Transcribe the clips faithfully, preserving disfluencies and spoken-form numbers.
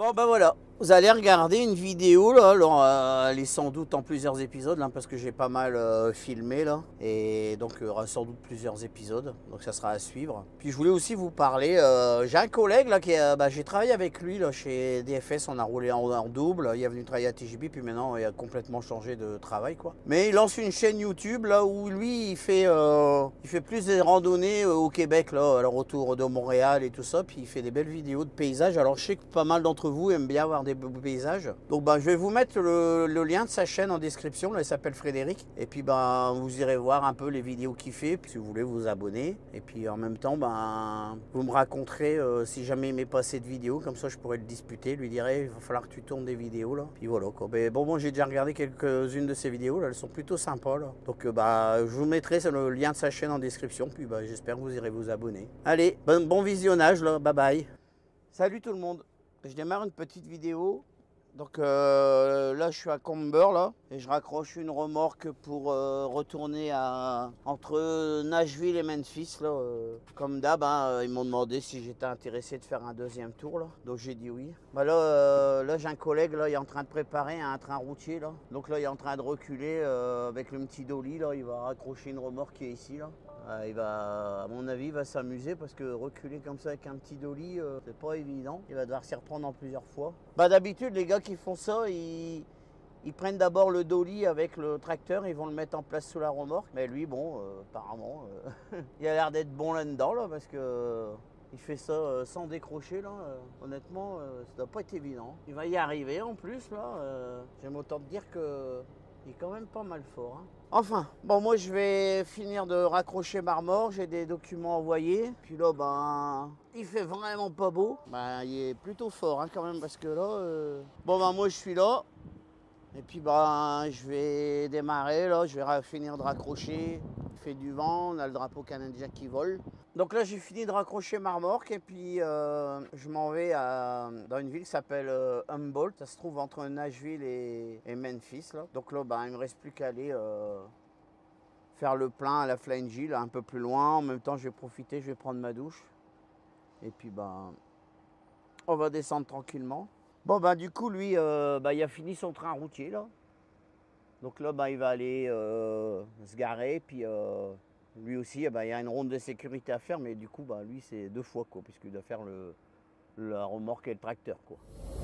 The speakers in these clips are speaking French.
Bon ben voilà, vous allez regarder une vidéo là, alors, euh, elle est sans doute en plusieurs épisodes là, parce que j'ai pas mal euh, filmé là, et donc il y aura sans doute plusieurs épisodes, donc ça sera à suivre. Puis je voulais aussi vous parler, euh, j'ai un collègue là qui est, bah, j'ai travaillé avec lui là chez D F S, on a roulé en, en double, il est venu travailler à T J B, puis maintenant il a complètement changé de travail quoi. Mais il lance une chaîne YouTube là où lui il fait, euh, il fait plus des randonnées euh, au Québec là, alors autour de Montréal et tout ça, puis il fait des belles vidéos de paysages. Alors je sais que pas mal d'entre vous aiment bien voir des beaux paysages. Donc bah, je vais vous mettre le, le lien de sa chaîne en description. Là, il s'appelle Frédéric. Et puis bah, vous irez voir un peu les vidéos qu'il fait. Puis si vous voulez vous abonner. Et puis en même temps, bah, vous me raconterez euh, si jamais il m'est passé de vidéos. Comme ça, je pourrais le disputer. Lui dirais, il va falloir que tu tournes des vidéos là. Puis voilà quoi. Mais bon, bon j'ai déjà regardé quelques-unes de ses vidéos. Là, elles sont plutôt sympas là. Donc euh, bah, je vous mettrai le lien de sa chaîne en description. Puis bah, j'espère que vous irez vous abonner. Allez, bon, bon visionnage là. Bye bye. Salut tout le monde. Je démarre une petite vidéo. Donc euh, là je suis à Camber là et je raccroche une remorque pour euh, retourner à, entre Nashville et Memphis là. Euh, comme d'hab, hein, ils m'ont demandé si j'étais intéressé de faire un deuxième tour là. Donc j'ai dit oui. Bah là, euh, là j'ai un collègue là, il est en train de préparer un train routier là. Donc là il est en train de reculer euh, avec le petit dolly là. Il va raccrocher une remorque qui est ici là. Euh, il va, à mon avis, il va s'amuser parce que reculer comme ça avec un petit dolly, euh, c'est pas évident. Il va devoir s'y reprendre en plusieurs fois. Bah d'habitude, les gars qui font ça, ils, ils prennent d'abord le dolly avec le tracteur, ils vont le mettre en place sous la remorque. Mais lui, bon, euh, apparemment, euh, il a l'air d'être bon là-dedans là parce que euh, il fait ça euh, sans décrocher là. Euh, honnêtement, euh, ça doit pas être évident. Il va y arriver en plus là. Euh, J'aime autant te dire que il est quand même pas mal fort. Hein. Enfin, bon moi je vais finir de raccrocher ma remorque, j'ai des documents envoyés. Puis là, ben, il fait vraiment pas beau. Ben, il est plutôt fort hein, quand même parce que là... Euh... Bon ben moi je suis là. Et puis ben, je vais démarrer là, je vais finir de raccrocher. Il fait du vent, on a le drapeau canadien qui vole. Donc là j'ai fini de raccrocher ma remorque et puis euh, je m'en vais à, dans une ville qui s'appelle euh, Humboldt. Ça se trouve entre Nashville et, et Memphis. Là. Donc là ben, il ne me reste plus qu'à aller euh, faire le plein à la Flying J, là, un peu plus loin. En même temps je vais profiter, je vais prendre ma douche. Et puis ben, on va descendre tranquillement. Bon ben du coup lui euh, ben, il a fini son train routier là. Donc là ben, il va aller euh, se garer puis euh, lui aussi, eh ben, il y a une ronde de sécurité à faire, mais du coup, ben, lui, c'est deux fois, quoi, puisqu'il doit faire le, la remorque et le tracteur, quoi.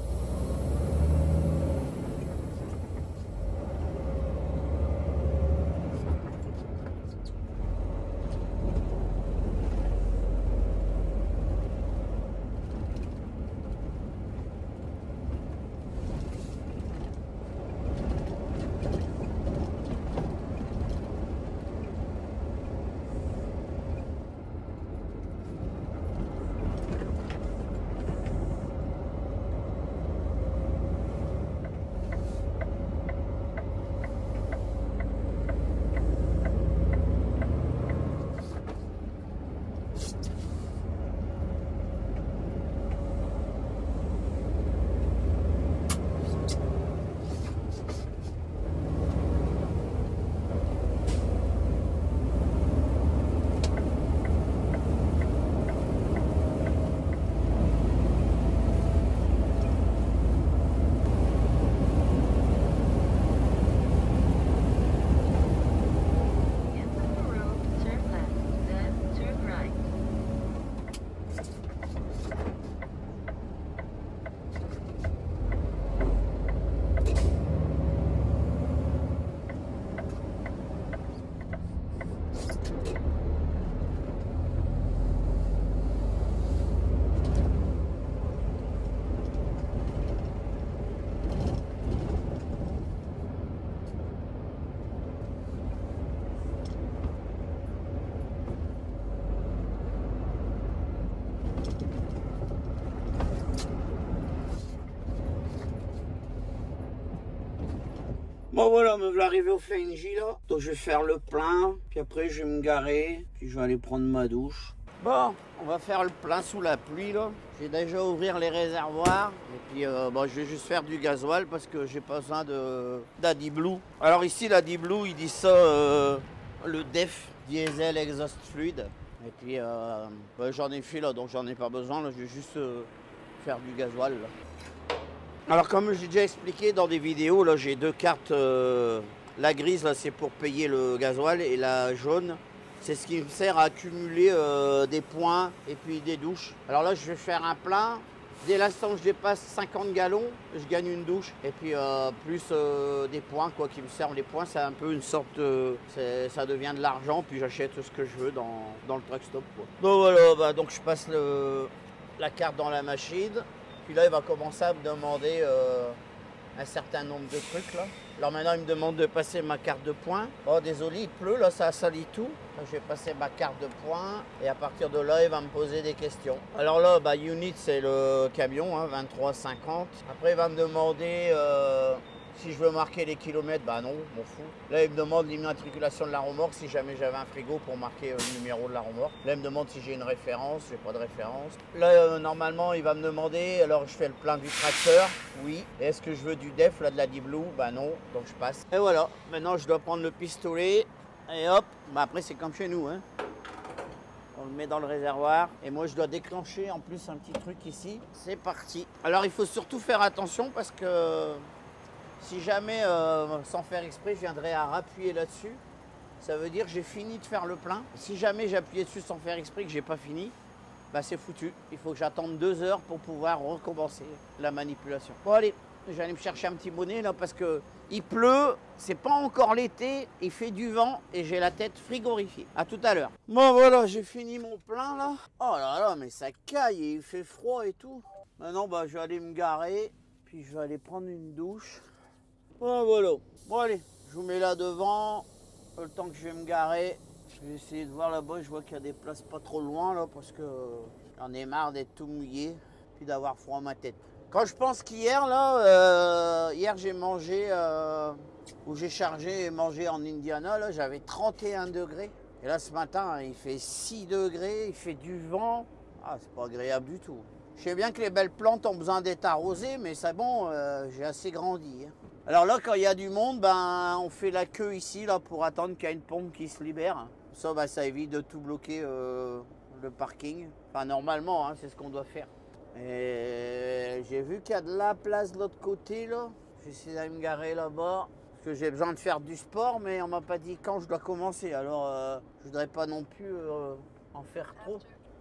Bon voilà, me voilà arrivé au Flying J là. Donc je vais faire le plein, puis après je vais me garer, puis je vais aller prendre ma douche. Bon, on va faire le plein sous la pluie là. J'ai déjà ouvrir les réservoirs. Et puis euh, bon, je vais juste faire du gasoil parce que j'ai pas besoin de d'AdBlue. Alors ici l'AdBlue, ils disent ça euh, le D E F, Diesel Exhaust Fluid. Et puis euh, bah, j'en ai fait là, donc j'en ai pas besoin. Là, je vais juste euh, faire du gasoil là. Alors comme j'ai déjà expliqué dans des vidéos, là j'ai deux cartes. Euh, la grise là c'est pour payer le gasoil et la jaune c'est ce qui me sert à accumuler euh, des points et puis des douches. Alors là je vais faire un plein. Dès l'instant où je dépasse cinquante gallons, je gagne une douche. Et puis euh, plus euh, des points quoi qui me servent. Les points c'est un peu une sorte de... ça devient de l'argent. Puis j'achète ce que je veux dans, dans le truck stop quoi. Donc voilà, bah, donc je passe le, la carte dans la machine. Puis là il va commencer à me demander euh, un certain nombre de trucs là. Alors maintenant il me demande de passer ma carte de points. Oh désolé il pleut là, ça a sali tout. Je vais passer ma carte de points et à partir de là il va me poser des questions. Alors là bah, unit c'est le camion hein, vingt-trois cinquante. Après il va me demander euh, si je veux marquer les kilomètres. Bah non, m'en fous. Là il me demande l'immatriculation de la remorque si jamais j'avais un frigo pour marquer euh, le numéro de la remorque. Là il me demande si j'ai une référence, j'ai pas de référence. Là euh, normalement il va me demander, alors je fais le plein du tracteur, oui. Est-ce que je veux du def, là de la D-Blue? Bah non, donc je passe. Et voilà, maintenant je dois prendre le pistolet. Et hop, bah après c'est comme chez nous, hein. On le met dans le réservoir. Et moi je dois déclencher en plus un petit truc ici. C'est parti. Alors il faut surtout faire attention parce que si jamais, euh, sans faire exprès, je viendrais à rappuyer là-dessus, ça veut dire que j'ai fini de faire le plein. Si jamais j'appuyais dessus sans faire exprès que j'ai pas fini, bah c'est foutu. Il faut que j'attende deux heures pour pouvoir recommencer la manipulation. Bon allez, j'allais me chercher un petit bonnet là parce que il pleut, c'est pas encore l'été, il fait du vent et j'ai la tête frigorifiée. À tout à l'heure. Bon voilà, j'ai fini mon plein là. Oh là là, mais ça caille et il fait froid et tout. Maintenant bah je vais aller me garer, puis je vais aller prendre une douche. Bon voilà. Bon allez, je vous mets là devant, le temps que je vais me garer. Je vais essayer de voir là-bas, je vois qu'il y a des places pas trop loin là parce que j'en ai marre d'être tout mouillé puis d'avoir froid à ma tête. Quand je pense qu'hier là, euh, hier j'ai mangé, euh, où j'ai chargé et mangé en Indiana, là j'avais trente et un degrés. Et là ce matin il fait six degrés, il fait du vent. Ah c'est pas agréable du tout. Je sais bien que les belles plantes ont besoin d'être arrosées, mais c'est bon, euh, j'ai assez grandi. Hein. Alors là quand il y a du monde, ben, on fait la queue ici là, pour attendre qu'il y ait une pompe qui se libère. Ça, ben, ça évite de tout bloquer euh, le parking. Enfin normalement, hein, c'est ce qu'on doit faire. Et j'ai vu qu'il y a de la place de l'autre côté là. J'essaie d'aller me garer là-bas. Parce que j'ai besoin de faire du sport, mais on m'a pas dit quand je dois commencer. Alors euh, je voudrais pas non plus euh, en faire trop.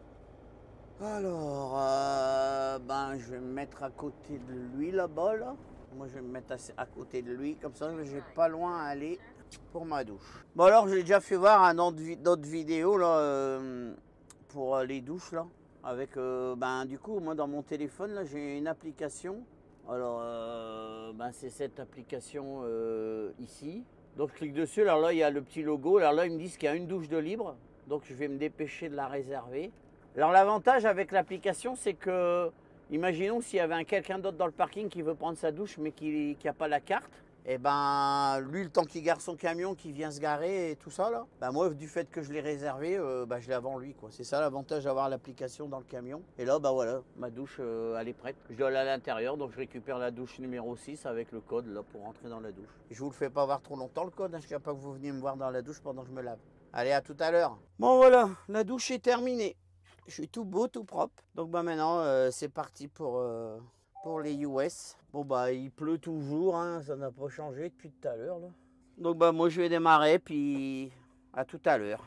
Alors, euh, ben je vais me mettre à côté de lui là-bas là. Moi je vais me mettre à, à côté de lui, comme ça j'ai pas loin à aller pour ma douche. Bon alors j'ai déjà fait voir un autre, d'autres vidéos là euh, pour les douches là. Avec, euh, ben, du coup, moi dans mon téléphone, là, j'ai une application. Alors, euh, ben, c'est cette application euh, ici. Donc, je clique dessus. Alors là, il y a le petit logo. Alors là, ils me disent qu'il y a une douche de libre. Donc, je vais me dépêcher de la réserver. Alors, l'avantage avec l'application, c'est que, imaginons s'il y avait quelqu'un d'autre dans le parking qui veut prendre sa douche, mais qui n'a pas la carte. Et ben, lui, le temps qu'il gare son camion, qui vient se garer et tout ça, là, ben moi, du fait que je l'ai réservé, euh, ben, je l'ai avant lui, quoi. C'est ça l'avantage d'avoir l'application dans le camion. Et là, ben voilà, ma douche, euh, elle est prête. Je dois aller à l'intérieur, donc je récupère la douche numéro six avec le code, là, pour rentrer dans la douche. Je vous le fais pas voir trop longtemps, le code, hein. Je ne veux pas que vous veniez me voir dans la douche pendant que je me lave. Allez, à tout à l'heure. Bon, voilà, la douche est terminée. Je suis tout beau, tout propre. Donc, ben maintenant, euh, c'est parti pour... Euh... pour les U S. Bon bah il pleut toujours, hein, ça n'a pas changé depuis tout à l'heure. Donc bah moi je vais démarrer, puis à tout à l'heure.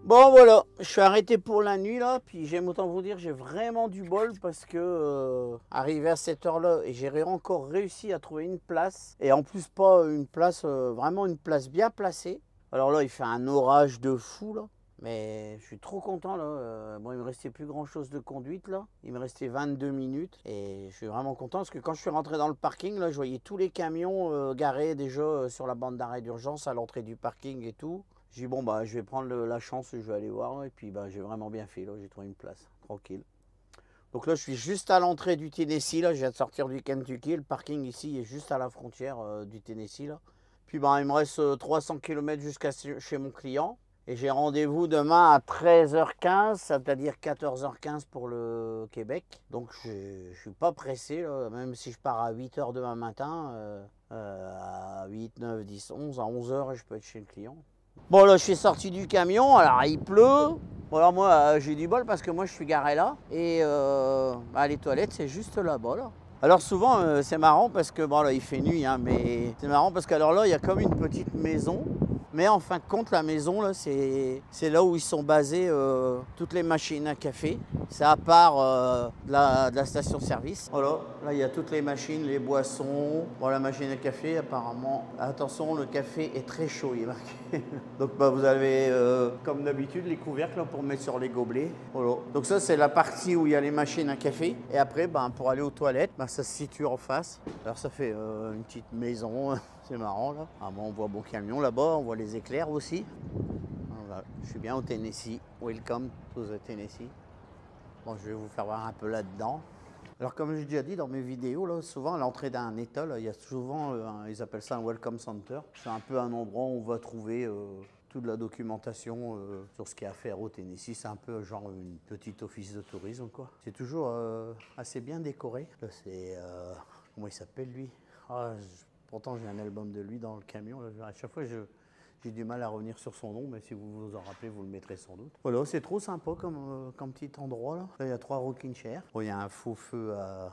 Bon voilà, je suis arrêté pour la nuit là, puis j'aime autant vous dire, j'ai vraiment du bol parce que euh, arrivé à cette heure-là, et j'ai encore réussi à trouver une place, et en plus pas une place, euh, vraiment une place bien placée. Alors là, il fait un orage de fou là. Mais je suis trop content là. Euh, bon, il me restait plus grand chose de conduite là. Il me restait vingt-deux minutes et je suis vraiment content parce que quand je suis rentré dans le parking là, je voyais tous les camions euh, garés déjà euh, sur la bande d'arrêt d'urgence à l'entrée du parking et tout. J'ai dit bon bah je vais prendre le, la chance, je vais aller voir et puis bah j'ai vraiment bien fait là. J'ai trouvé une place tranquille. Donc là je suis juste à l'entrée du Tennessee là. Je viens de sortir du Kentucky. Le parking ici est juste à la frontière euh, du Tennessee là. Puis bah il me reste euh, trois cents kilomètres jusqu'à chez mon client. Et j'ai rendez-vous demain à treize heures quinze, c'est-à-dire quatorze heures quinze pour le Québec. Donc je ne suis pas pressé, là, même si je pars à huit heures demain matin, euh, euh, à huit, neuf, dix, onze, à onze heures, je peux être chez le client. Bon là, je suis sorti du camion, alors il pleut. Bon alors moi, euh, j'ai du bol parce que moi je suis garé là. Et euh, bah, les toilettes, c'est juste là-bas, là. Alors souvent, euh, c'est marrant parce que, bon là, il fait nuit, hein, mais c'est marrant parce qu'alors là, il y a comme une petite maison. Mais en fin de compte, la maison, là, c'est là où ils sont basés euh, toutes les machines à café. C'est à part euh, de, la, de la station-service. Voilà, là, il y a toutes les machines, les boissons. Bon, la machine à café, apparemment, attention, le café est très chaud, il est marqué. Donc, bah, vous avez, euh, comme d'habitude, les couvercles là, pour mettre sur les gobelets. Voilà. Donc ça, c'est la partie où il y a les machines à café. Et après, bah, pour aller aux toilettes, bah, ça se situe en face. Alors, ça fait euh, une petite maison. C'est marrant là. Ah bon, on voit mon camion là-bas, on voit les éclairs aussi. Voilà. Je suis bien au Tennessee. Welcome to the Tennessee. Bon, je vais vous faire voir un peu là-dedans. Alors comme j'ai déjà dit dans mes vidéos, là, souvent à l'entrée d'un État, là, il y a souvent, euh, un, ils appellent ça un Welcome Center. C'est un peu un endroit où on va trouver euh, toute la documentation euh, sur ce qu'il y a à faire au Tennessee. C'est un peu genre une petite office de tourisme, quoi. C'est toujours euh, assez bien décoré. Là, c'est... Euh, comment il s'appelle, lui? ah, je, Pourtant, j'ai un album de lui dans le camion. Là. À chaque fois, j'ai du mal à revenir sur son nom, mais si vous vous en rappelez, vous le mettrez sans doute. Voilà, c'est trop sympa comme, euh, comme petit endroit. Là. Là, il y a trois rocking chairs. Bon, il y a un faux feu à,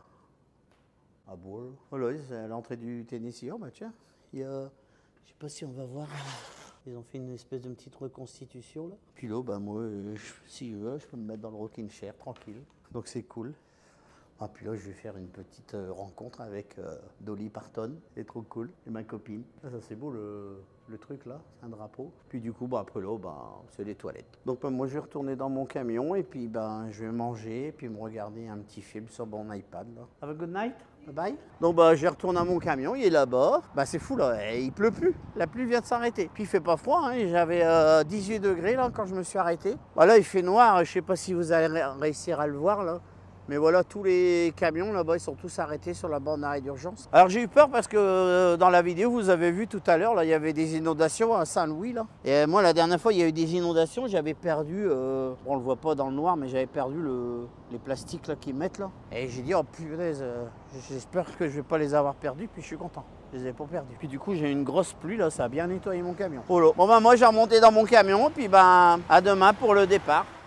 à bois. Voilà, c'est à l'entrée du Tennessee. Oh, bah tiens, il y a... Je sais pas si on va voir... Ils ont fait une espèce de petite reconstitution. Là. Puis là, bah, moi, je, si je veux, je peux me mettre dans le rocking chair, tranquille. Donc, c'est cool. Ah, puis là, je vais faire une petite euh, rencontre avec euh, Dolly Parton. C'est trop cool. Et ma copine. Ah, ça, c'est beau, le, le truc, là. C'est un drapeau. Puis du coup, bah, après là, bah, c'est les toilettes. Donc, bah, moi, je vais retourner dans mon camion et puis bah, je vais manger et puis me regarder un petit film sur mon iPad, là. Have a good night. Bye bye. Donc, bah, je retourne à mon camion. Il est là-bas. Bah, c'est fou, là. Et il pleut plus. La pluie vient de s'arrêter. Puis, il fait pas froid. Hein. J'avais euh, dix-huit degrés, là, quand je me suis arrêté. Bah, là, il fait noir. Je sais pas si vous allez réussir à le voir, là. Mais voilà, tous les camions là-bas, ils sont tous arrêtés sur la bande d'arrêt d'urgence. Alors j'ai eu peur parce que euh, dans la vidéo, vous avez vu tout à l'heure, là, il y avait des inondations à Saint-Louis. Là. Et euh, moi, la dernière fois, il y a eu des inondations, j'avais perdu, euh, on le voit pas dans le noir, mais j'avais perdu le, les plastiques là qu'ils mettent là. Et j'ai dit, oh punaise, euh, j'espère que je vais pas les avoir perdus, puis je suis content. Je les ai pas perdus. Puis du coup, j'ai eu une grosse pluie là, ça a bien nettoyé mon camion. Oh là. Bon ben moi, j'ai remonté dans mon camion, puis ben à demain pour le départ.